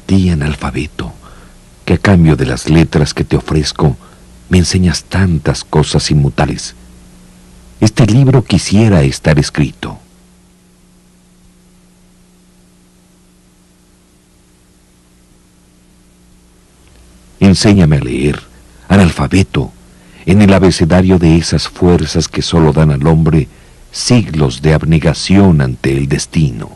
ti, analfabeto, que a cambio de las letras que te ofrezco, me enseñas tantas cosas inmutables. Este libro quisiera estar escrito. Enséñame a leer, analfabeto, en el abecedario de esas fuerzas que solo dan al hombre siglos de abnegación ante el destino.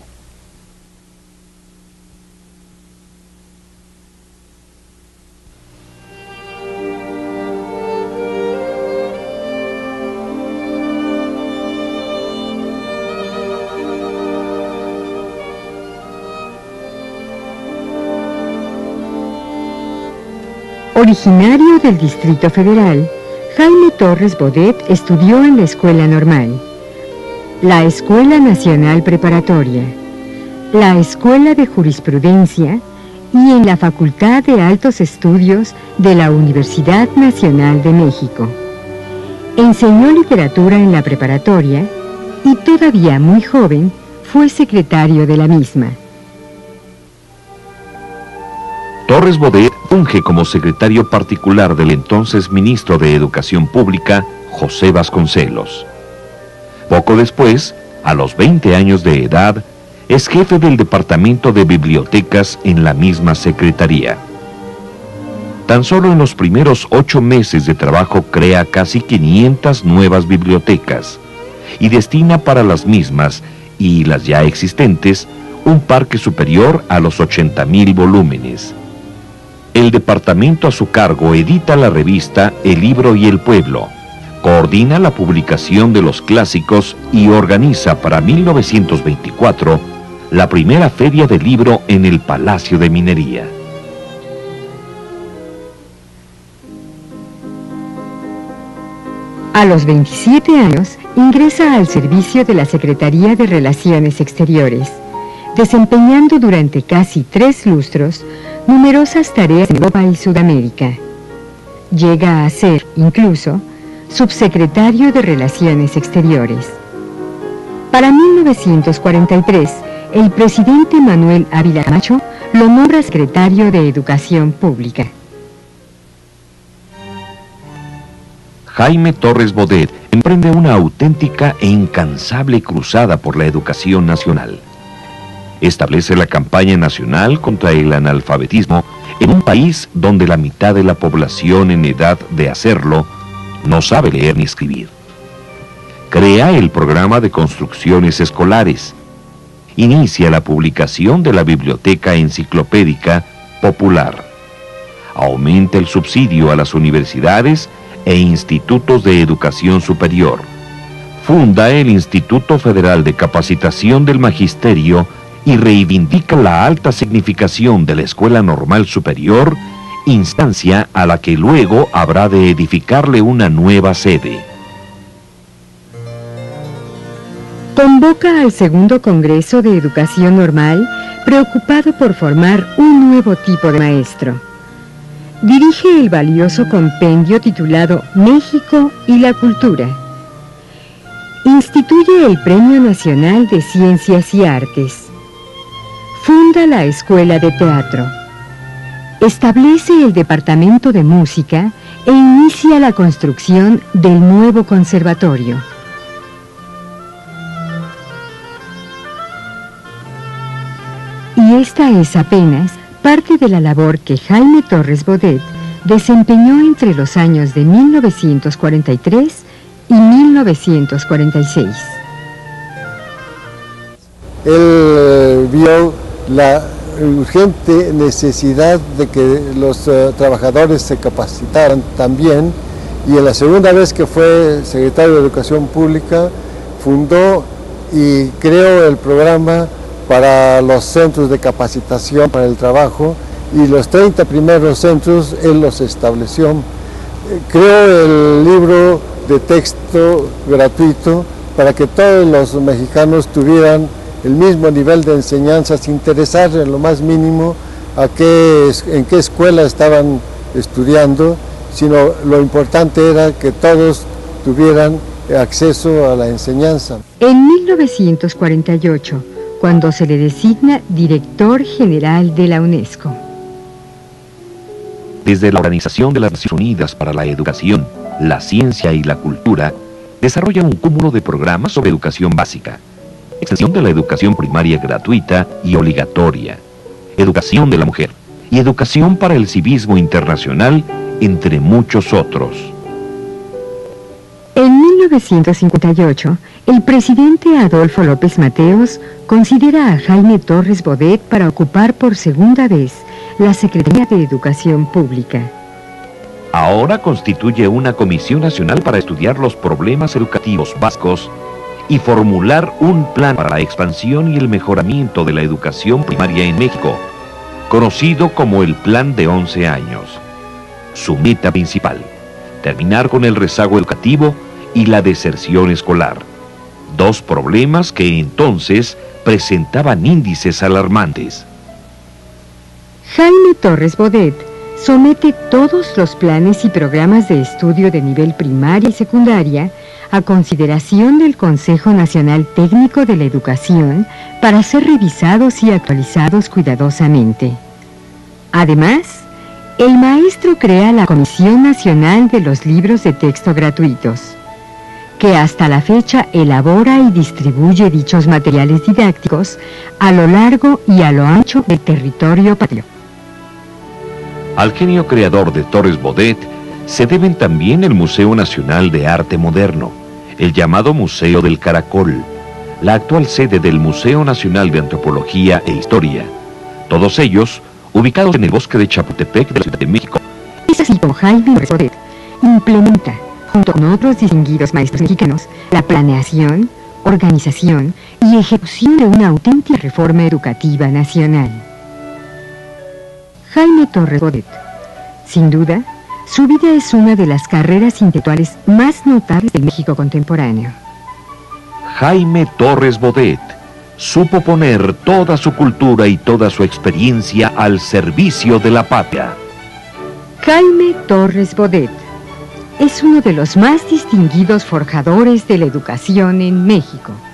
Originario del Distrito Federal, Jaime Torres Bodet estudió en la Escuela Normal, la Escuela Nacional Preparatoria, la Escuela de Jurisprudencia y en la Facultad de Altos Estudios de la Universidad Nacional de México. Enseñó literatura en la preparatoria y todavía muy joven fue secretario de la misma. Torres Bodet funge como secretario particular del entonces ministro de Educación Pública, José Vasconcelos. Poco después, a los 20 años de edad, es jefe del Departamento de Bibliotecas en la misma secretaría. Tan solo en los primeros 8 meses de trabajo crea casi 500 nuevas bibliotecas y destina para las mismas y las ya existentes un parque superior a los 80,000 volúmenes. El departamento a su cargo edita la revista El Libro y el Pueblo, coordina la publicación de los clásicos y organiza para 1924 la primera feria del libro en el Palacio de Minería. A los 27 años ingresa al servicio de la Secretaría de Relaciones Exteriores, desempeñando durante casi 3 lustros numerosas tareas en Europa y Sudamérica. Llega a ser, incluso, subsecretario de Relaciones Exteriores. Para 1943, el presidente Manuel Ávila Camacho lo nombra secretario de Educación Pública. Jaime Torres Bodet emprende una auténtica e incansable cruzada por la educación nacional. Establece la campaña nacional contra el analfabetismo en un país donde la mitad de la población en edad de hacerlo no sabe leer ni escribir. Crea el programa de construcciones escolares. Inicia la publicación de la Biblioteca Enciclopédica Popular. Aumenta el subsidio a las universidades e institutos de educación superior. Funda el Instituto Federal de Capacitación del Magisterio y reivindica la alta significación de la Escuela Normal Superior, instancia a la que luego habrá de edificarle una nueva sede. Convoca al segundo Congreso de Educación Normal, preocupado por formar un nuevo tipo de maestro. Dirige el valioso compendio titulado México y la Cultura. Instituye el Premio Nacional de Ciencias y Artes. Funda la Escuela de Teatro. Establece el Departamento de Música e inicia la construcción del nuevo conservatorio. Y esta es apenas parte de la labor que Jaime Torres Bodet desempeñó entre los años de 1943 y 1946. Él vio la urgente necesidad de que los trabajadores se capacitaran también, y en la segunda vez que fue secretario de Educación Pública fundó y creó el programa para los centros de capacitación para el trabajo, y los 30 primeros centros él los estableció. Creó el libro de texto gratuito para que todos los mexicanos tuvieran el mismo nivel de enseñanza, sin interesar en lo más mínimo en qué escuela estaban estudiando, sino lo importante era que todos tuvieran acceso a la enseñanza. En 1948, cuando se le designa director general de la UNESCO. Desde la Organización de las Naciones Unidas para la Educación, la Ciencia y la Cultura, desarrolla un cúmulo de programas sobre educación básica, extensión de la educación primaria gratuita y obligatoria, educación de la mujer y educación para el civismo internacional, entre muchos otros. En 1958, el presidente Adolfo López Mateos considera a Jaime Torres Bodet para ocupar por segunda vez la Secretaría de Educación Pública. Ahora constituye una comisión nacional para estudiar los problemas educativos básicos y formular un plan para la expansión y el mejoramiento de la educación primaria en México, conocido como el Plan de 11 años. Su meta principal: terminar con el rezago educativo y la deserción escolar, dos problemas que entonces presentaban índices alarmantes. Jaime Torres Bodet somete todos los planes y programas de estudio de nivel primaria y secundaria a consideración del Consejo Nacional Técnico de la Educación para ser revisados y actualizados cuidadosamente. Además, el maestro crea la Comisión Nacional de los Libros de Texto Gratuitos, que hasta la fecha elabora y distribuye dichos materiales didácticos a lo largo y a lo ancho del territorio patrio. Al genio creador de Torres Bodet se deben también el Museo Nacional de Arte Moderno, el llamado Museo del Caracol, la actual sede del Museo Nacional de Antropología e Historia, todos ellos ubicados en el bosque de Chapultepec de la Ciudad de México. Es así como Jaime Torres Bodet implementa, junto con otros distinguidos maestros mexicanos, la planeación, organización y ejecución de una auténtica reforma educativa nacional. Jaime Torres Bodet. Sin duda, su vida es una de las carreras intelectuales más notables del México contemporáneo. Jaime Torres Bodet supo poner toda su cultura y toda su experiencia al servicio de la patria. Jaime Torres Bodet es uno de los más distinguidos forjadores de la educación en México.